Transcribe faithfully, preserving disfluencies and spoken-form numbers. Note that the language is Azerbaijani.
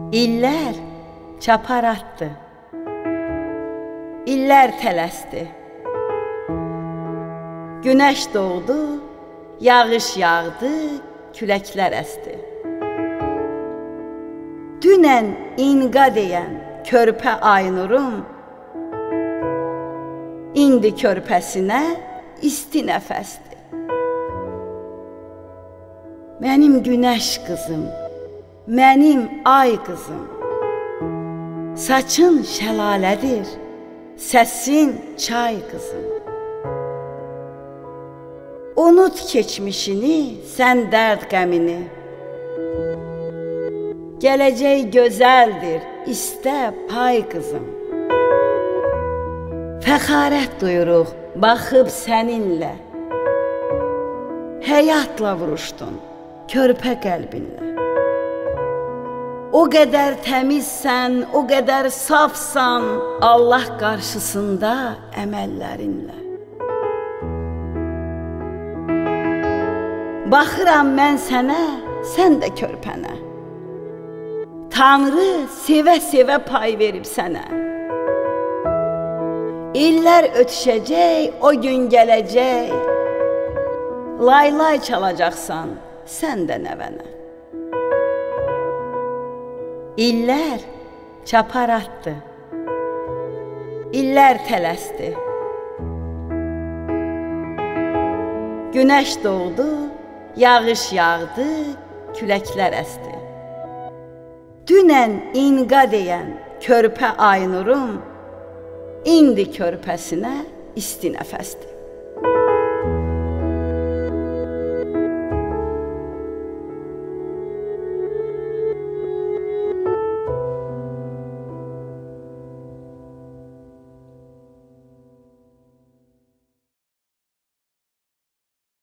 İllər çapar atdı, illər tələsdi. Günəş doğdu, yağış yağdı, küləklər əsdi. Dünən inqa deyən körpə Aynurum, indi körpəsinə isti nəfəsdir. Mənim günəş qızım, mənim ay qızım, saçın şəlalədir, səsin çay qızım. Unut keçmişini, sən dərd qəmini. Gələcək gözəldir, istə pay qızım. Fəxarət duyuruq, baxıb səninlə. Həyatla vuruşdun, körpə qəlbinlə. O qədər təmizsən, o qədər safsan, Allah qarşısında əməllərinlə. Baxıram mən sənə, sən də körpənə. Tanrı sevə-sevə pay verib sənə. İllər ötüşəcək, o gün gələcək. Laylay çalacaqsan, sən də nəvənə. İllər çapar atdı, illər tələsdi. Günəş doğdu, yağış yağdı, küləklər əsdi. Dünən inqa deyən körpə Aynurum, indi körpəsinə isti nəfəsdir.